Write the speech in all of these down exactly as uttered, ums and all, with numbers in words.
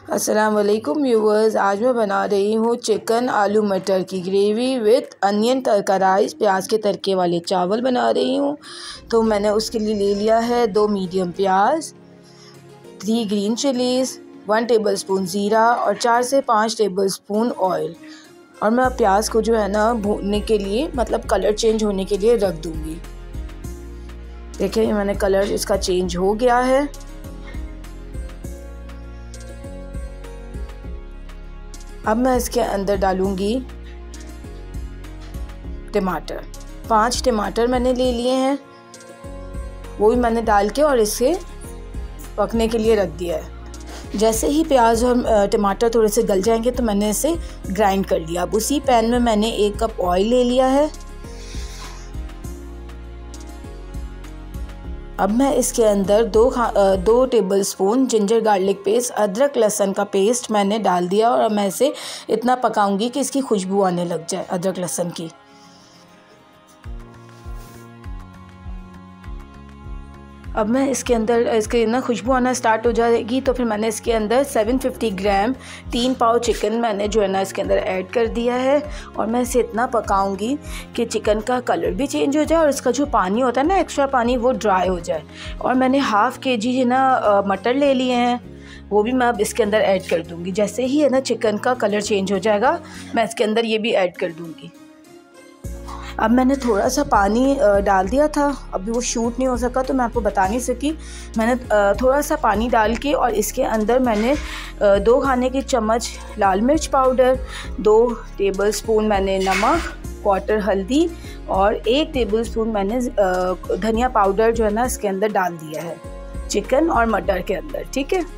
अस्सलाम वालेकुम व्यूवर्स, आज मैं बना रही हूँ चिकन आलू मटर की ग्रेवी विथ अनियन तड़का राइस। प्याज के तड़के वाले चावल बना रही हूँ। तो मैंने उसके लिए ले लिया है दो मीडियम प्याज, three green chillies, one tablespoon ज़ीरा और चार से पाँच टेबलस्पून ऑयल। और मैं प्याज को जो है ना भूनने के लिए, मतलब कलर चेंज होने के लिए रख दूँगी। देखिए मैंने कलर इसका चेंज हो गया है। अब मैं इसके अंदर डालूंगी टमाटर। पांच टमाटर मैंने ले लिए हैं, वो भी मैंने डाल के और इसे पकने के लिए रख दिया है। जैसे ही प्याज और टमाटर थोड़े से गल जाएंगे तो मैंने इसे ग्राइंड कर लिया। अब उसी पैन में मैंने एक कप ऑयल ले लिया है। अब मैं इसके अंदर दो दो टेबलस्पून जिंजर गार्लिक पेस्ट, अदरक लहसुन का पेस्ट मैंने डाल दिया और अब मैं इसे इतना पकाऊंगी कि इसकी खुशबू आने लग जाए अदरक लहसुन की। अब मैं इसके अंदर इसके ना खुशबू आना स्टार्ट हो जाएगी तो फिर मैंने इसके अंदर सात सौ पचास ग्राम तीन पाव चिकन मैंने जो है ना इसके अंदर ऐड कर दिया है। और मैं इसे इतना पकाऊंगी कि चिकन का कलर भी चेंज हो जाए और इसका जो पानी होता है ना, एक्स्ट्रा पानी, वो ड्राई हो जाए। और मैंने हाफ़ के जी है ना मटर ले लिए हैं, वो भी मैं अब इसके अंदर ऐड कर दूँगी। जैसे ही है ना चिकन का कलर चेंज हो जाएगा मैं इसके अंदर ये भी ऐड कर दूँगी। अब मैंने थोड़ा सा पानी डाल दिया था, अभी वो शूट नहीं हो सका तो मैं आपको बता नहीं सकी। मैंने थोड़ा सा पानी डाल के और इसके अंदर मैंने दो खाने की चम्मच लाल मिर्च पाउडर, दो टेबलस्पून मैंने नमक, क्वार्टर हल्दी और एक टेबलस्पून मैंने धनिया पाउडर जो है ना इसके अंदर डाल दिया है चिकन और मटर के अंदर। ठीक है,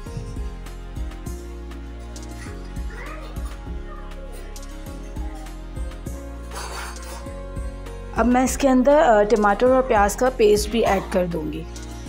अब मैं इसके अंदर टमाटर और प्याज का पेस्ट भी ऐड कर दूंगी।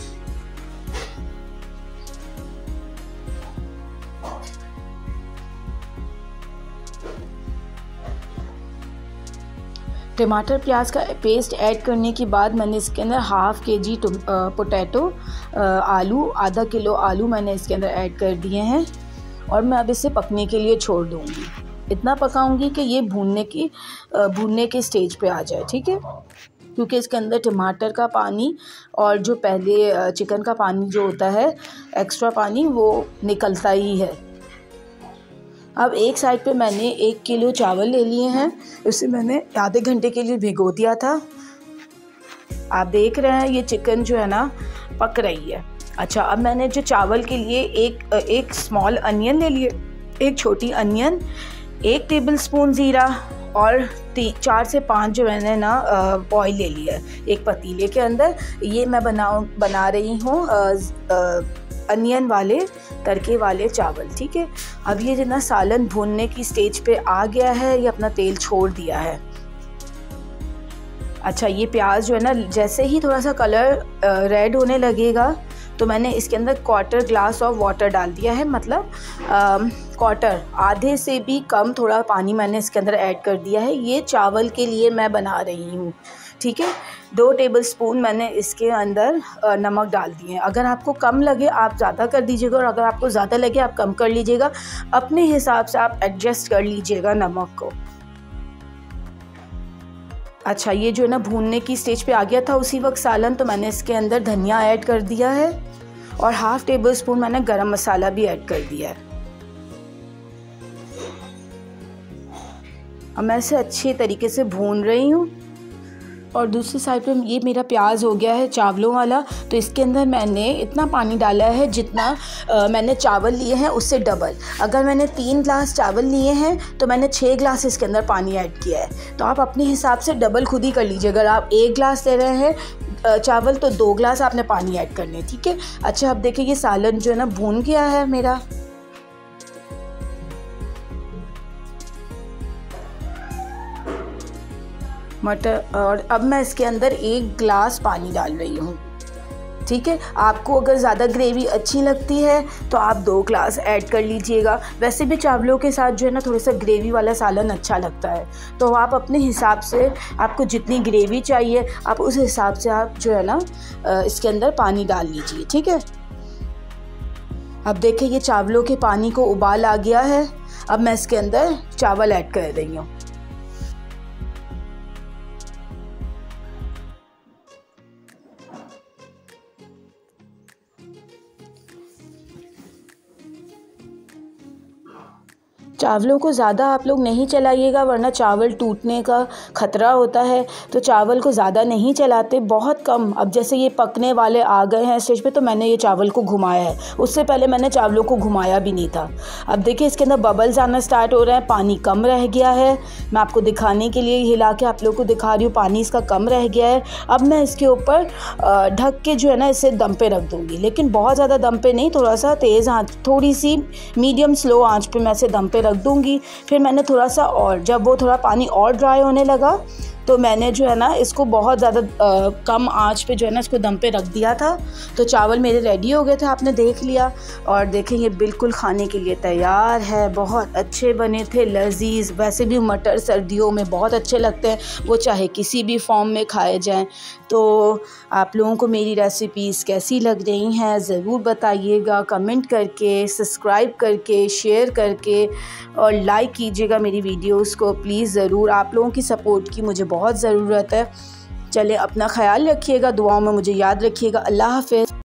टमाटर प्याज का पेस्ट ऐड करने के बाद मैंने इसके अंदर हाफ़ के जी पोटैटो आलू, आधा किलो आलू मैंने इसके अंदर ऐड कर दिए हैं और मैं अब इसे पकने के लिए छोड़ दूंगी। इतना पकाऊंगी कि ये भूनने की भूनने के स्टेज पे आ जाए। ठीक है, क्योंकि इसके अंदर टमाटर का पानी और जो पहले चिकन का पानी जो होता है एक्स्ट्रा पानी, वो निकलता ही है। अब एक साइड पे मैंने एक किलो चावल ले लिए हैं, इसे मैंने आधे घंटे के लिए भिगो दिया था। आप देख रहे हैं ये चिकन जो है ना पक रही है। अच्छा, अब मैंने जो चावल के लिए एक एक स्मॉल अनियन ले लिए, एक छोटी अनियन, एक टेबलस्पून ज़ीरा और चार से पाँच जो मैंने ना ऑयल ले लिया है एक पतीले के अंदर। ये मैं बनाऊँ बना रही हूँ अनियन वाले तड़के वाले चावल। ठीक है, अब ये जो ना सालन भूनने की स्टेज पे आ गया है, ये अपना तेल छोड़ दिया है। अच्छा, ये प्याज जो है ना जैसे ही थोड़ा सा कलर रेड होने लगेगा तो मैंने इसके अंदर क्वार्टर ग्लास ऑफ वाटर डाल दिया है, मतलब क्वार्टर आधे से भी कम थोड़ा पानी मैंने इसके अंदर ऐड कर दिया है। ये चावल के लिए मैं बना रही हूँ। ठीक है, दो टेबलस्पून मैंने इसके अंदर नमक डाल दिए हैं। अगर आपको कम लगे आप ज़्यादा कर दीजिएगा और अगर आपको ज़्यादा लगे आप कम कर लीजिएगा। अपने हिसाब से आप एडजस्ट कर लीजिएगा नमक को। अच्छा, ये जो है ना भूनने की स्टेज पे आ गया था उसी वक्त सालन, तो मैंने इसके अंदर धनिया ऐड कर दिया है और हाफ़ टेबल स्पून मैंने गरम मसाला भी ऐड कर दिया है। अब मैं इसे अच्छे तरीके से भून रही हूँ। और दूसरी साइड पे ये मेरा प्याज हो गया है चावलों वाला, तो इसके अंदर मैंने इतना पानी डाला है जितना आ, मैंने चावल लिए हैं उससे डबल। अगर मैंने तीन ग्लास चावल लिए हैं तो मैंने छः ग्लास इसके अंदर पानी ऐड किया है। तो आप अपने हिसाब से डबल खुद ही कर लीजिए। अगर आप एक ग्लास ले रहे हैं चावल तो दो ग्लास आपने पानी ऐड करने। ठीक है, अच्छा, अब देखिए ये सालन जो है ना भून गया है मेरा। मटर, और अब मैं इसके अंदर एक ग्लास पानी डाल रही हूँ। ठीक है, आपको अगर ज़्यादा ग्रेवी अच्छी लगती है तो आप दो ग्लास ऐड कर लीजिएगा। वैसे भी चावलों के साथ जो है ना थोड़ा सा ग्रेवी वाला सालन अच्छा लगता है, तो आप अपने हिसाब से, आपको जितनी ग्रेवी चाहिए आप उस हिसाब से आप जो है ना इसके अंदर पानी डाल लीजिए। ठीक है, अब देखिए ये चावलों के पानी को उबाल आ गया है। अब मैं इसके अंदर चावल ऐड कर रही हूँ। चावलों को ज़्यादा आप लोग नहीं चलाइएगा वरना चावल टूटने का ख़तरा होता है, तो चावल को ज़्यादा नहीं चलाते, बहुत कम। अब जैसे ये पकने वाले आ गए हैं स्टेज पे तो मैंने ये चावल को घुमाया है, उससे पहले मैंने चावलों को घुमाया भी नहीं था। अब देखिए इसके अंदर बबल्स आना स्टार्ट हो रहे हैं, पानी कम रह गया है। मैं आपको दिखाने के लिए हिला के आप लोग को दिखा रही हूँ, पानी इसका कम रह गया है। अब मैं इसके ऊपर ढक के जो है ना इसे दम पे रख दूँगी, लेकिन बहुत ज़्यादा दम पे नहीं, थोड़ा सा तेज़ आँच, थोड़ी सी मीडियम स्लो आँच पे मैं इसे दम पे रख दूंगी। फिर मैंने थोड़ा सा और, जब वो थोड़ा पानी और ड्राई होने लगा तो मैंने जो है ना इसको बहुत ज़्यादा कम आंच पे जो है ना इसको दम पे रख दिया था। तो चावल मेरे रेडी हो गए थे, आपने देख लिया। और देखें ये बिल्कुल खाने के लिए तैयार है। बहुत अच्छे बने थे, लजीज। वैसे भी मटर सर्दियों में बहुत अच्छे लगते हैं, वो चाहे किसी भी फॉर्म में खाए जाएं। तो आप लोगों को मेरी रेसिपीज़ कैसी लग रही हैं ज़रूर बताइएगा, कमेंट करके, सब्सक्राइब करके, शेयर करके और लाइक कीजिएगा मेरी वीडियोस को प्लीज़ ज़रूर। आप लोगों की सपोर्ट की मुझे बहुत ज़रूरत है। चले अपना ख्याल रखिएगा, दुआओं में मुझे याद रखिएगा। अल्लाह हाफ़िज़।